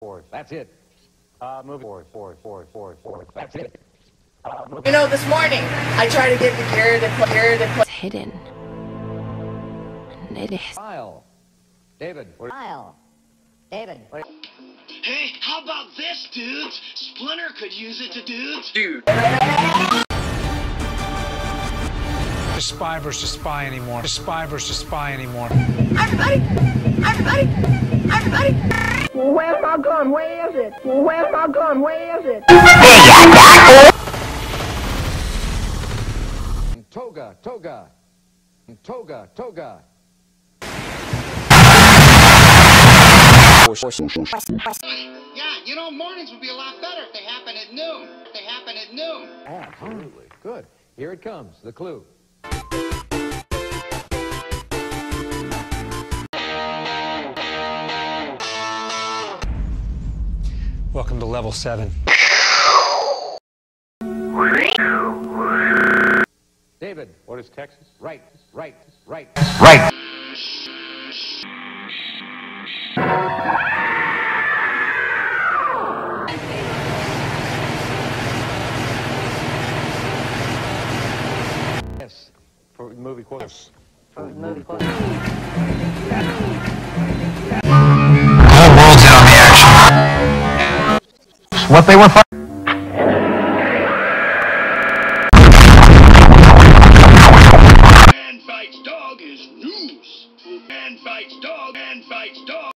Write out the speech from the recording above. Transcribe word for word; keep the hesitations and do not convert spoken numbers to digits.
Forward. That's it. Uh, moving forward, forward, forward, forward, forward. That's it. Uh, you know, this morning I tried to get the gear to put gear to put. It's hidden. And it is. Kyle. David. Kyle. David. Hey, how about this, dudes? Splinter could use it to dudes. Dude. Spy versus spy anymore. Spy versus spy anymore. Everybody! Everybody! Everybody! Where's my gun? Where is it? Where's my gun? Where is it? Toga, toga. Toga, toga. Yeah, you know, mornings would be a lot better if they happen at noon. If they happen at noon. Absolutely. Good. Here it comes, the clue. Welcome to level seven. David. What is Texas? Right, right, right. Right. Yes. For movie quote. Yes. For movie quote. The whole world's in on the action. What they were.